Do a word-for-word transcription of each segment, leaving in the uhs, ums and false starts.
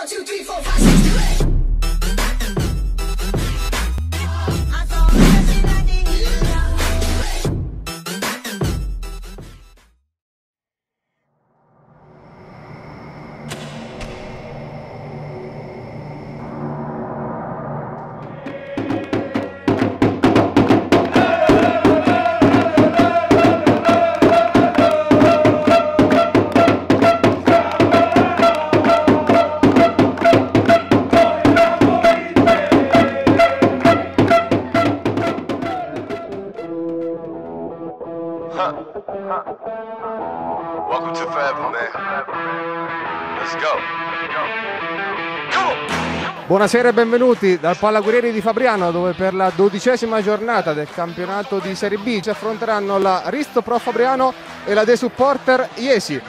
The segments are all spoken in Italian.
two, three, four, five, six, seven, eight. Huh. Huh. Welcome to Forever, man. Let's go. Go. Buonasera e benvenuti dal Pallagurieri di Fabriano, dove per la dodicesima giornata del campionato di Serie B si affronteranno la Risto Pro Fabriano e la De Supporter Jesi.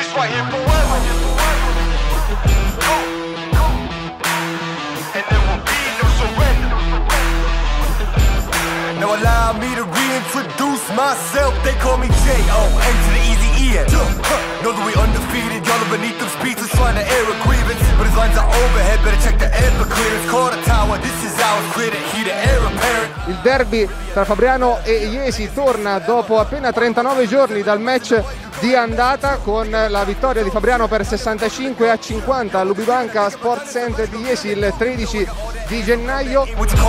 Now allow me to reintroduce myself. They call me J O N to the easy E N. Know that we undefeated. Y'all are beneath them speeches trying to air a grievance, but his lines are overhead. Better check the air for clearance. Call the tower. This is ours. Clear the heat, the air apparent. Il derby tra Fabriano e Jesi torna dopo appena trentanove giorni dal match di andata, con la vittoria di Fabriano per sessantacinque a cinquanta all'Ubibanca Sport Center di Jesi il tredici di gennaio.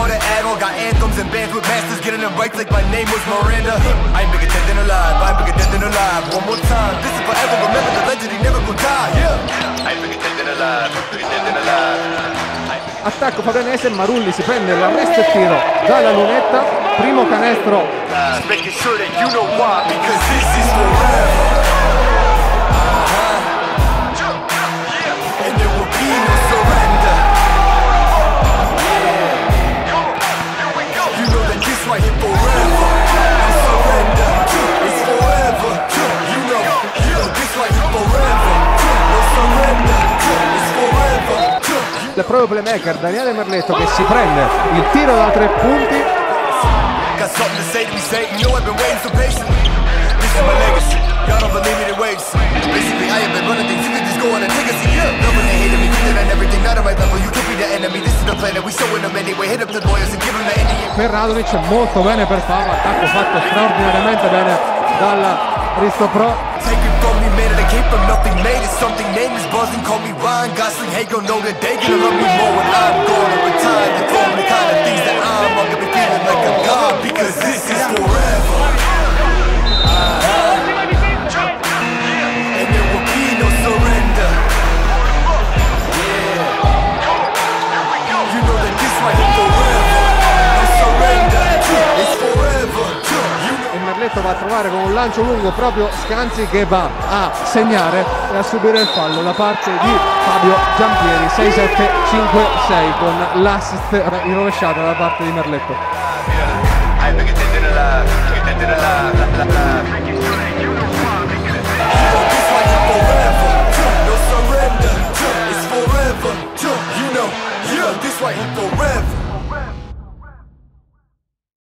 Attacco fabrianese, Marulli si prende l'arresto e tiro dalla lunetta, primo canestro. Il proprio playmaker Daniele Merletto che si prende il tiro da tre punti. Per Radonic molto bene per Fava, attacco fatto straordinariamente bene dal Risto Pro. Take it from me, man, they came from nothing, made it something. Name is buzzing, call me Ryan Gosling. Hey, gon' know that they gonna love me more when I'm gonna retire. They told me the kind of things that I'm, I'm gonna be feeling like I'm God, because this is forever. Uh-huh. And there will be no surrender. Yeah. You know that this right here forever. No surrender. It's forever. E Merletto va a trovare con un lancio lungo proprio Scanzi, che va a segnare e a subire il fallo da parte di Fabio Giampieri. Sei sette cinque sei con l'assist in rovesciata da parte di Merletto.